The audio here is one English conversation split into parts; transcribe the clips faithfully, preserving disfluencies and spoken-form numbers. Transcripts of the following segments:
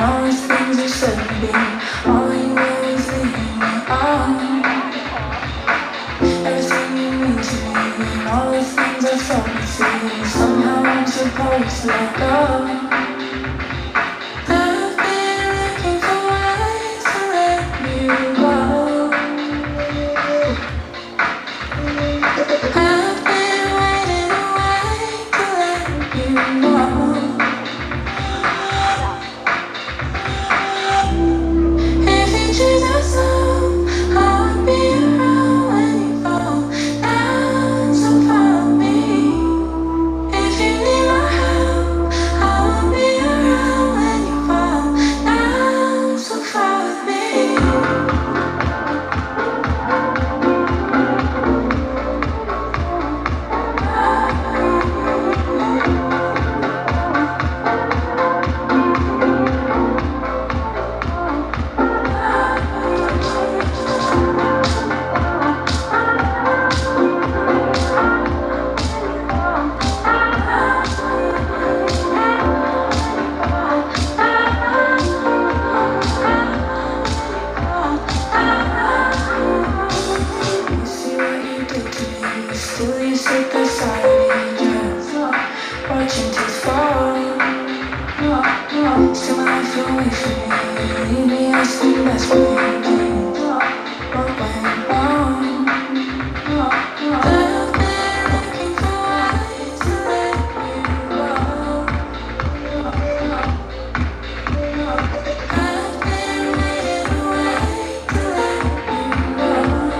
all the things you said to me, all you were was leading me on. Everything you mean to me, and all the things I thought you'd see, somehow I'm supposed to let go. I've been looking for ways to let you go. I've been waiting away to let you know. If you choose us all, I would be around when you fall down, so follow me. If you need my help, I will be around when you fall down, so follow me. Still you sit beside me, just watching tears fall. Still I feel away from you, leave me asking best for you, please. What went wrong? I've been looking for ways to let you go. I've been waiting away to let you know.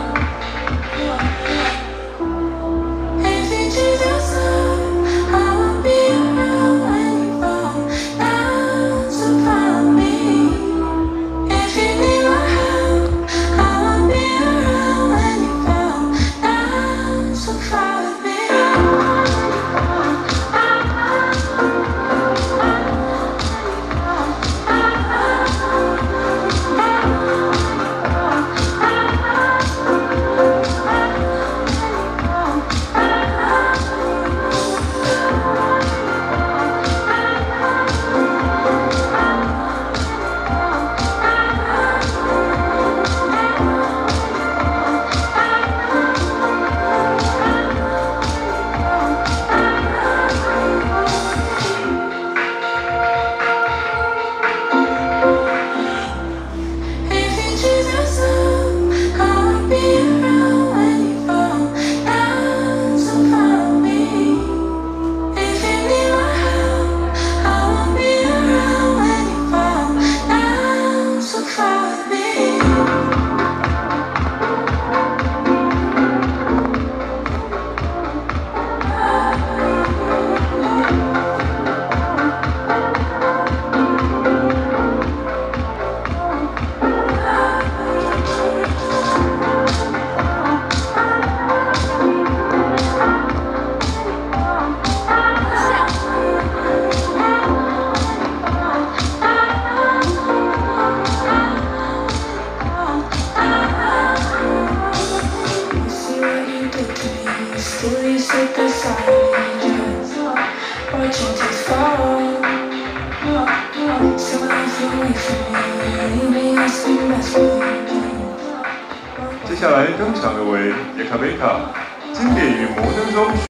If you choose yourself, I will be around when you fall down, so follow me. If you need my help, I will be around when you fall down, so follow me. If you choose yourself, I will be around when you fall down, so follow me. If you need my help, I will be around when you fall down, so follow me. You see what you did to me, still you sit beside me, just watching tears fall. Still I feel away from you, leave me asking best for you, please. 接下来登场的为叶卡贝卡，经典与摩登中。